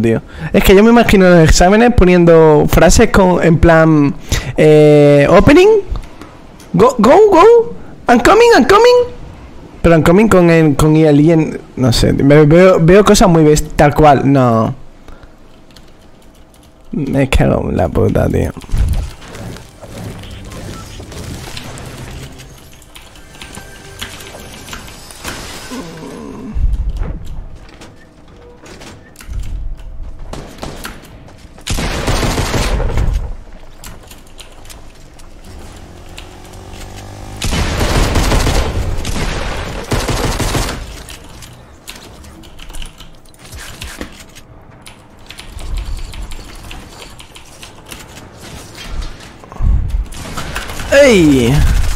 tío. Es que yo me imagino en los exámenes poniendo frases con, en plan, opening, go, I'm coming. Pero I'm coming con el y no sé, veo cosas muy tal cual, no. Me cago en la puta, tío. ¡Ey!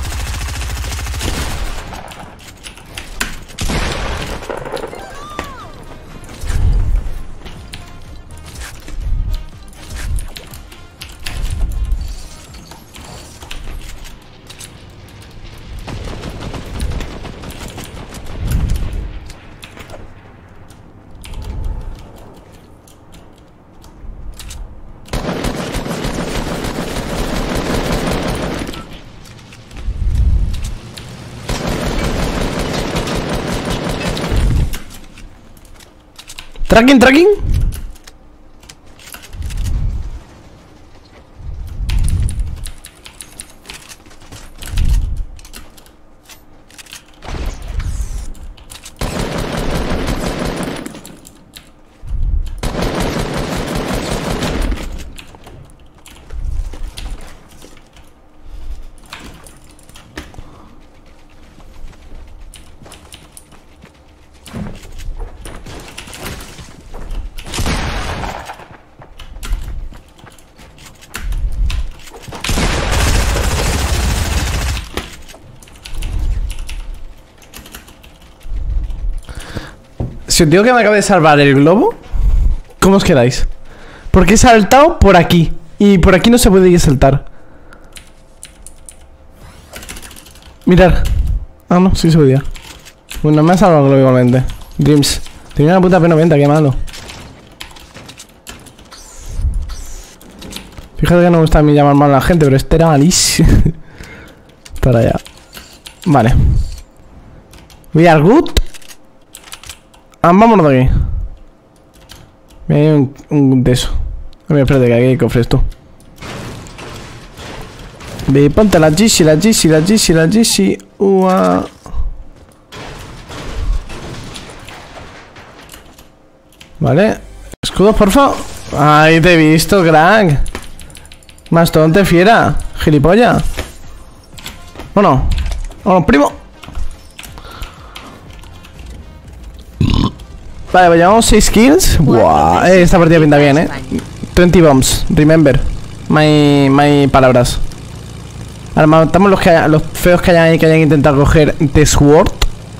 Tracking. Si os digo que me acabo de salvar el globo, ¿cómo os quedáis? Porque he saltado por aquí. Y por aquí no se puede ir a saltar. Mirad. Ah, no, sí se podía. Bueno, me ha salvado el globo igualmente. Dreams. Tenía una puta P90, qué malo. Fíjate que no me gusta a mí llamar mal a la gente, pero este era malísimo. Para allá. Vale. We are good. Vámonos de aquí. Mira, hay un de eso. Mira, espérate, que aquí hay cofres tú. Ve, ponte la GC. Ua. Vale. Escudos, porfa. Ay, te he visto, crack. Mastodonte fiera. Gilipollas. Bueno. Vámonos, primo. Vale, pues llevamos 6 kills. Buah, esta partida pinta bien, 20 bombs, remember my palabras. Ahora matamos los feos que hayan ahí, que hayan intentado coger The Sword.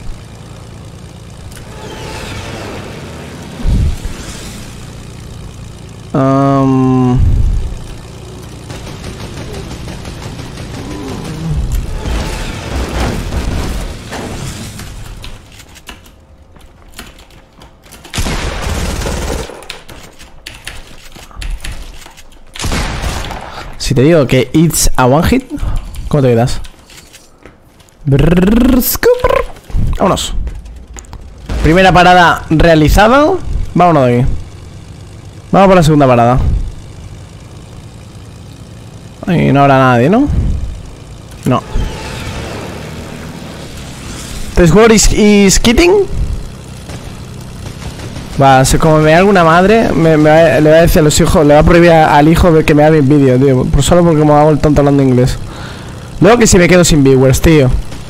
Si te digo que it's a one hit, ¿cómo te quedas? Vámonos. Primera parada realizada. Vámonos de aquí. Vamos por la segunda parada. Ahí no habrá nadie, ¿no? No. ¿This word is kidding? Va, como me vea alguna madre, le va a decir a los hijos, le va a prohibir al hijo que me haga mis vídeos, tío. Por solo porque me hago el tonto hablando inglés. Luego que si me quedo sin viewers, tío.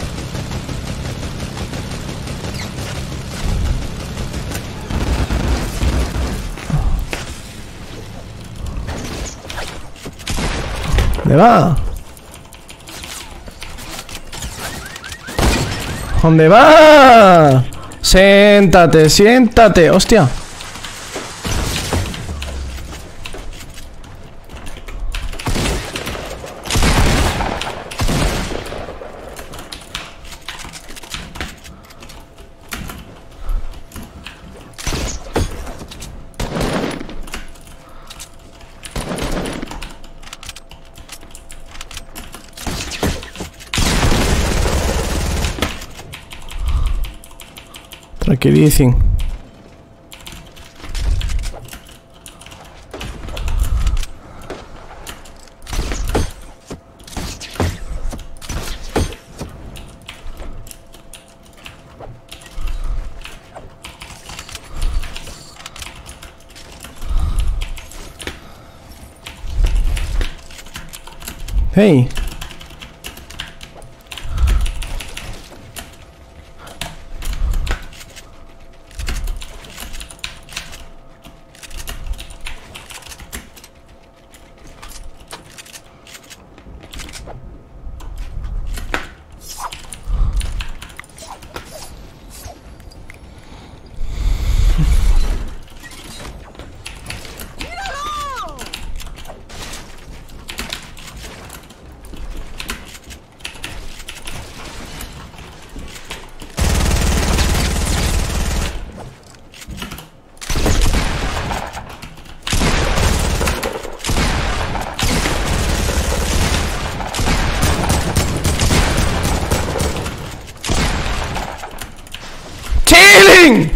¿Dónde va? ¿Dónde va? Siéntate, hostia. Tranquilísimo. Hey. Chilling.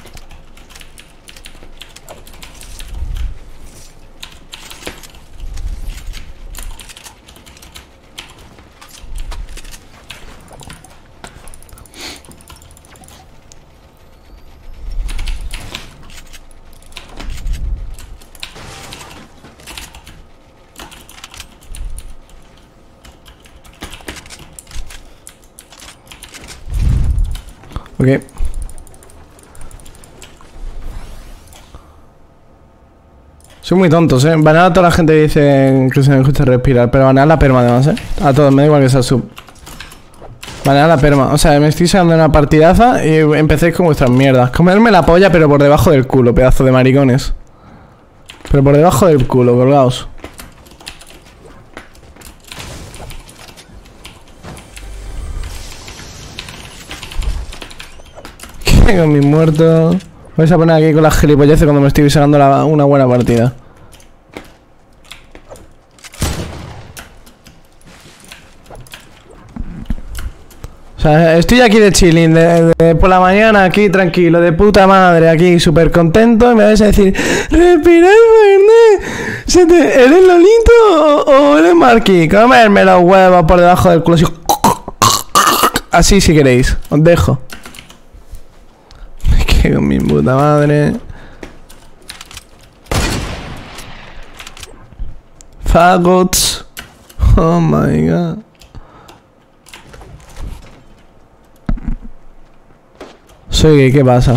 Okay. Soy muy tontos, Banear a toda la gente que dice que se me gusta respirar, pero banear la perma además, A todos, me da igual que sea sub. Banear la perma. O sea, me estoy sacando una partidaza y empecéis con vuestras mierdas. Comerme la polla, pero por debajo del culo, pedazo de maricones. Pero por debajo del culo, colgaos. ¿Qué con mis muertos? Vais a poner aquí con las gilipolleces cuando me estoy sacando una buena partida. O sea, estoy aquí de chilling, por la mañana, aquí tranquilo, de puta madre, aquí súper contento. Y me vais a decir, respira, Fernet. ¿Eres Lolito o eres Marky? Comerme los huevos por debajo del culo. Así si queréis, os dejo. Con mi puta madre. Fagots. Oh my god. Soy gay, ¿qué pasa?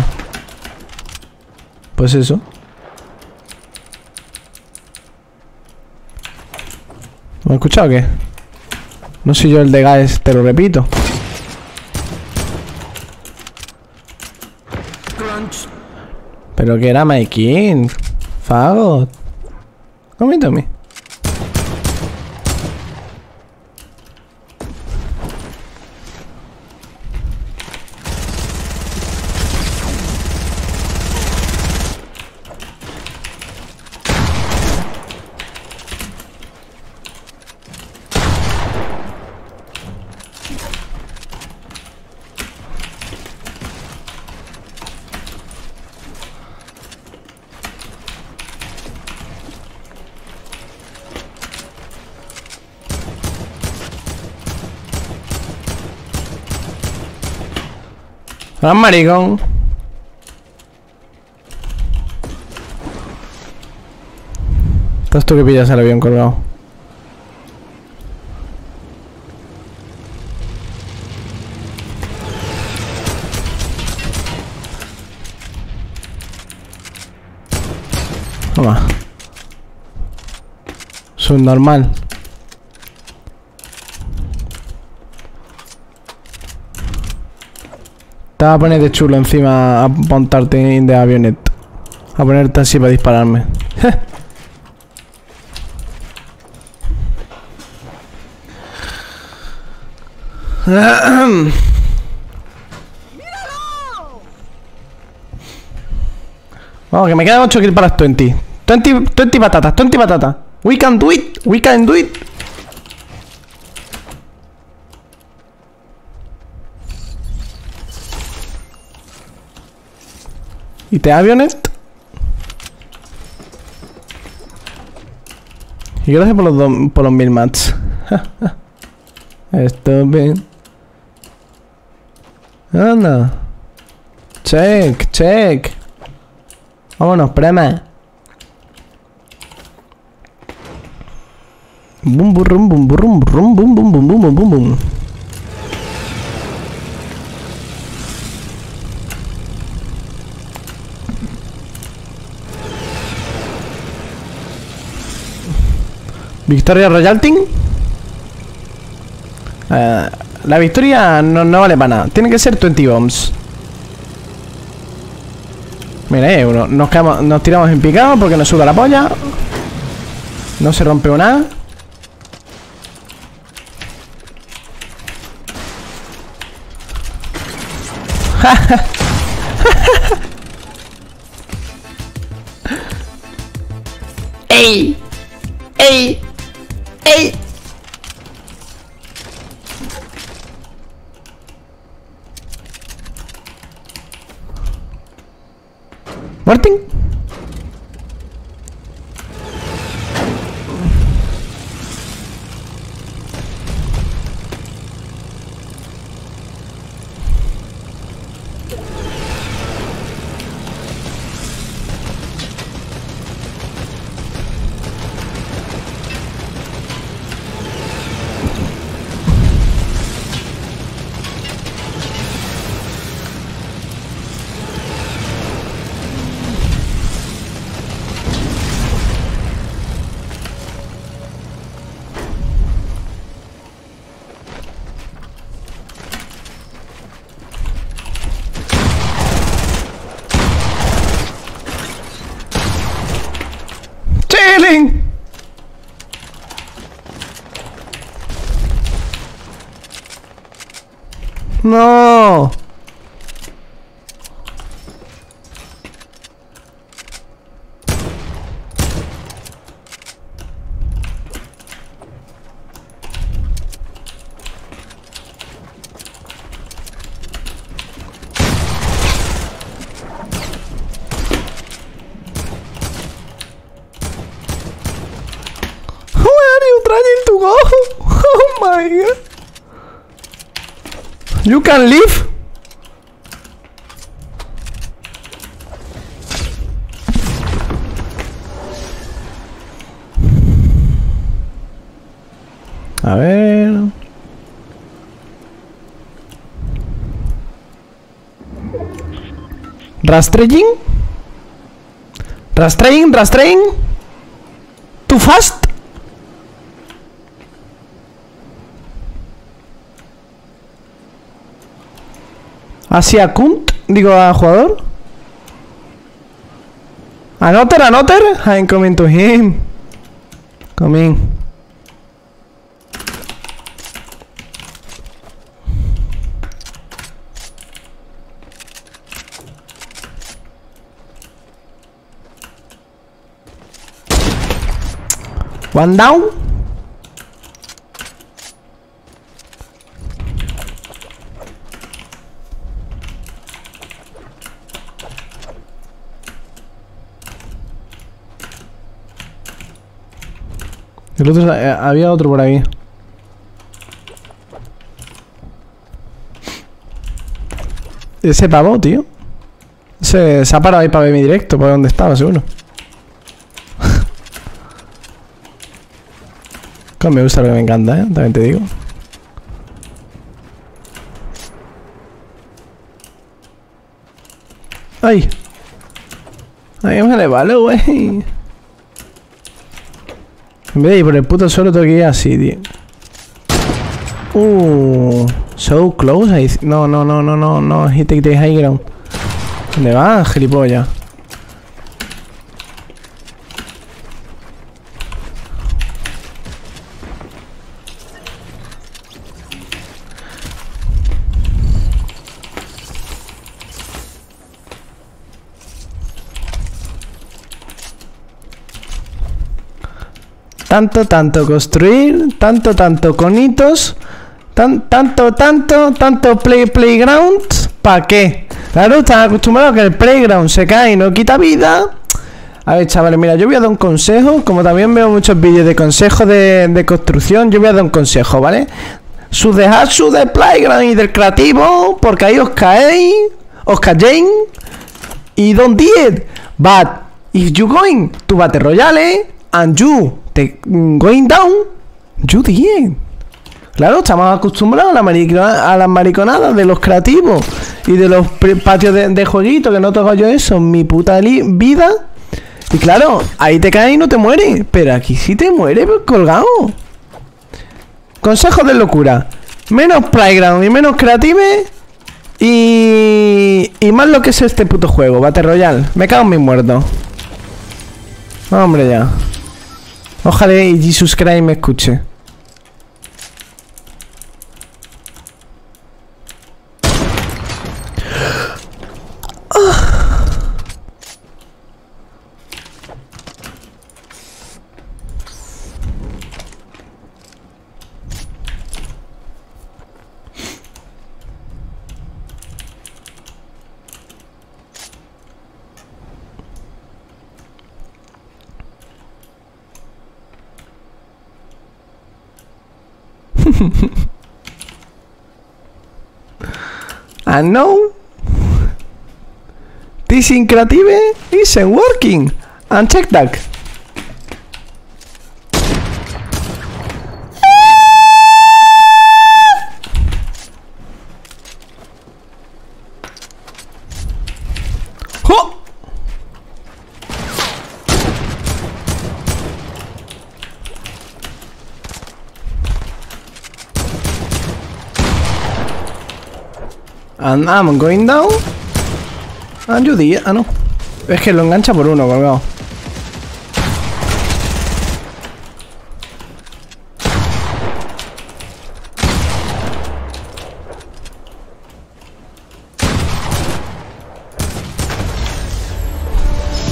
Pues eso. ¿Me has escuchado o qué? No soy yo el de Gaes, te lo repito. Pero que era my king. Fagot. Coméntame. ¡Ah, maricón! Estás tú que pillas el avión colgado. Toma. Subnormal. Te vas a poner de chulo encima a montarte de avioneta. A ponerte así para dispararme. Vamos, que me quedan 8 kills para las 20. 20 patatas, 20 patatas. We can do it, we can do it. ¿Y te aviones? Y gracias por los 1000 mats. Esto bien. Anda. Check, check. Vámonos, prema. Bum burrum bum burrum bum bum bum bum bum bum bum. Victoria Royal Team. La victoria no vale para nada. Tiene que ser 20 bombs. Mira, uno. Nos tiramos en picado porque nos suda la polla. No se rompe nada. ¡Ey! ¡Ey! ¡Ey! ¿Martin? Chilling. No. Trying to go. Oh my god. You can leave. A ver. Rastreing. Rastreing. Too fast. Hacia Kunt, digo a jugador. Another. I'm coming to him. Coming. One down. El otro, había otro por ahí. Ese pavo, tío. Se ha parado ahí para ver mi directo, para donde estaba, seguro. Como me gusta lo que me encanta, también te digo. ¡Ay! ¡Ay, me le vale, güey! En vez de ir por el puto suelo, tengo que ir así, tío. So close. Ahí. No. He take the high ground. ¿Dónde va, gilipollas? Tanto construir, tanto conitos, tanto playground, ¿para qué? Claro, están acostumbrados a que el playground se cae y no quita vida. A ver, chavales, mira, yo voy a dar un consejo. Como también veo muchos vídeos de consejos de construcción, yo voy a dar un consejo, ¿vale? Dejad su del playground y del creativo, porque ahí os caéis, y don't do it. But if you going to Battle Royale and you going down, you did it. Claro, estamos acostumbrados a las mariconadas de los creativos y de los patios de jueguito, que no toco yo eso en mi puta vida. Y claro, ahí te caes y no te mueres, pero aquí sí te mueres, pues, colgado. Consejos de locura: menos playground y menos creative, y más lo que es este puto juego, Battle Royale. Me cago en mis muertos. Hombre, ya. Ojalá y Jesus Christ me escuche. And no, this in creative isn't working. And check that. ¡Oh! And I'm going down. And you did. Ah, no. Es que lo engancha por uno, colgado.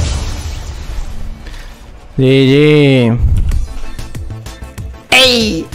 GG. ¡Ey!